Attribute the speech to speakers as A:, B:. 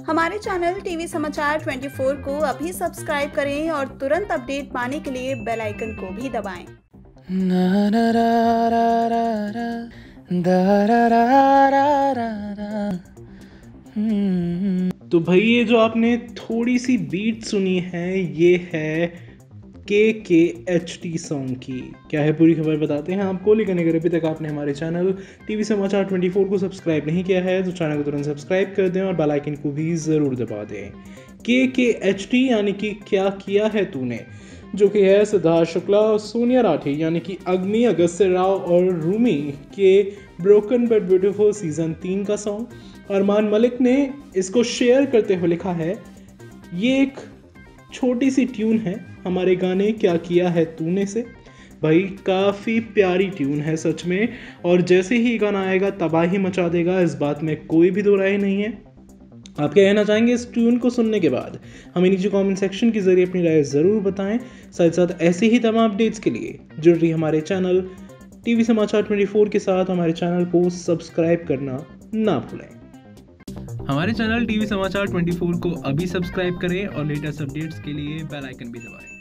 A: हमारे channel TV समाचार 24 को अभी सब्सक्राइब करें और तुरंत अपडेट पाने के लिए बेल आइकन को भी दबाएं।
B: तो भाई ये जो आपने थोड़ी सी बीट सुनी है ये है KKHT सॉन्ग की। क्या है पूरी खबर बताते हैं आपको, लेकिन अगर अभी तक आपने हमारे चैनल टीवी समाचार 24 को सब्सक्राइब नहीं किया है तो चैनल को तुरंत सब्सक्राइब कर दें और बेल आइकन को भी ज़रूर दबा दें। KKHT यानी कि क्या किया है तूने, जो कि है सिद्धार्थ शुक्ला और सोनिया राठी यानी कि अग्नि, अगस्त्य राव और रूमी के ब्रोकन बट ब्यूटीफुल सीजन 3 का सॉन्ग। अरमान मलिक ने इसको शेयर करते हुए लिखा है, ये एक छोटी सी ट्यून है हमारे गाने क्या किया है तूने से। भाई काफ़ी प्यारी ट्यून है सच में, और जैसे ही गाना आएगा तबाही मचा देगा, इस बात में कोई भी दो राय नहीं है। आप क्या कहना चाहेंगे इस ट्यून को सुनने के बाद, हमें नीचे कमेंट सेक्शन के जरिए अपनी राय ज़रूर बताएं। साथ साथ ऐसे ही तमाम अपडेट्स के लिए जुड़ रही हमारे चैनल टीवी समाचार 24 के साथ हमारे चैनल को सब्सक्राइब करना ना भूलें।
C: हमारे चैनल टीवी समाचार 24 को अभी सब्सक्राइब करें और लेटेस्ट अपडेट्स के लिए बेल आइकन भी दबाएं।